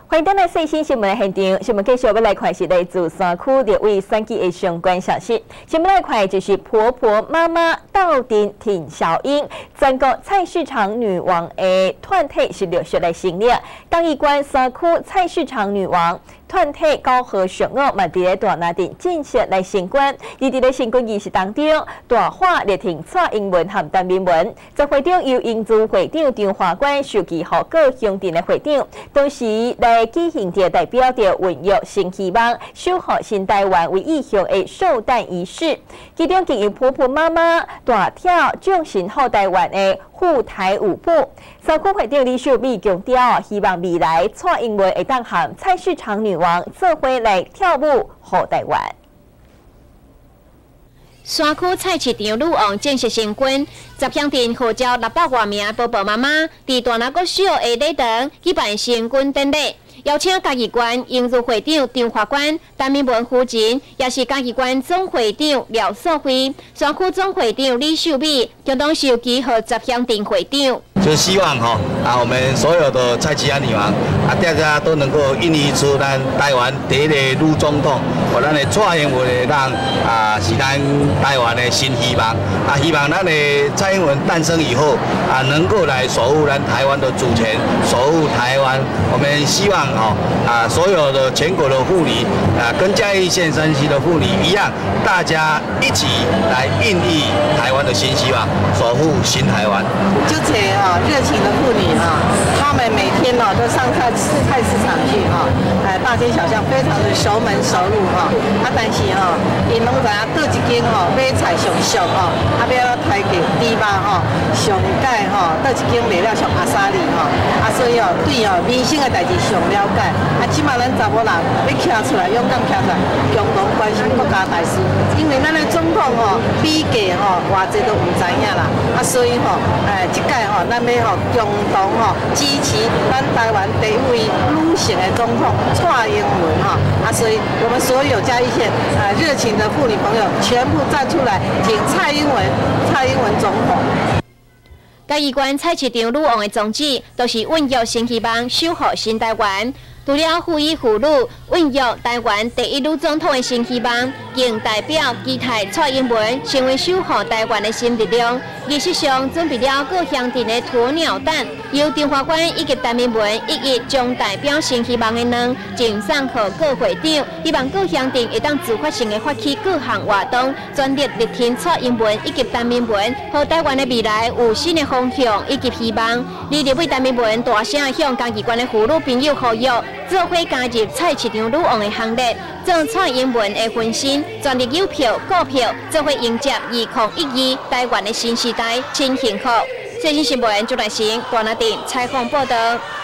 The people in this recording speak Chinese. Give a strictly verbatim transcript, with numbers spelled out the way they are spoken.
欢迎登来最新新闻的现场，新闻继续要来看是来自山区列为选举的相关消息。新闻来看就是婆婆妈妈到底挺小英，全国菜市场女王的团体是陆续来成立。嘉义县山区菜市场女王团体高和上午嘛，伫咧大拿店正式来升官。而伫咧升官仪式当中，大花列停蔡英文和陈明文，在会中由英族会长张华官授予予各乡镇的会长，同时来举行着代表着孕育新希望、守护新台湾为意向的寿诞仪式。其中经由婆婆妈妈大跳掌声后台湾的护台舞步。山区会长李秀美强调，希望未来蔡英文会当和菜市场女王做伙来跳舞护台湾。 山区菜市场女王正式升官，十乡镇号召六百多名婆婆妈妈，伫大拿国小的礼堂举办升官典礼，邀请嘉义县英族会长张华官、陈明文夫人，也是嘉义县总会长廖素辉、山区总会长李秀美，共同授予予十乡镇会长。 就希望哈啊，我们所有的菜市场女王啊，大家都能够孕育出咱台湾第一个女总统，和咱的蔡英文的让啊是咱台湾的新希望啊，希望咱的蔡英文诞生以后啊，能够来守护咱台湾的主权，守护台湾。我们希望哈啊，所有的全国的妇女啊，跟嘉义县山区的妇女一样，大家一起来孕育台湾的新希望，守护新台湾。 就这啊。热情的妇女哈，她们每天呢都上菜菜市场去哈，哎，大街小巷非常的熟门熟路哈。啊，但是哈，因拢知影倒一间吼买菜上俗哈，啊，要推给猪肉哈，上解哈，倒一间卖了上阿莎里哈，啊，所以哦，对哦民生的代志上了解。啊，即马咱查某人要站出来，勇敢站出来，共同关心国家大事。因为咱的总统吼比价吼偌济都唔知影啦，啊，所以吼，哎，即届吼咱。要吼共同吼支持咱台湾第一位女性的总统蔡英文哈啊，所以我们所有嘉义县啊热情的妇女朋友全部站出来挺蔡英文，蔡英文总统。 嘉义县菜市场女王的宗旨，都是孕育新希望，守护新台湾。除了妇女妇女孕育台湾第一女总统的新希望，更代表期待蔡英文成为守护台湾的新力量。仪式上准备了各乡镇的鸵鸟蛋，由张华官以及陈明文一一将代表新希望的卵赠送给各会长，希望各乡镇会当自发性的发起各项活动，全力力挺蔡英文以及陈明文，和台湾的未来有新的方向以及希望。而立委陈明文大声向嘉义县的妇女朋友呼吁，做伙加入菜市场女王的行列，将蔡英文的分身全力有票、股票，做伙迎接二零一二台湾的新时代，真幸福。最新新闻，朱来成大拿店采访报道。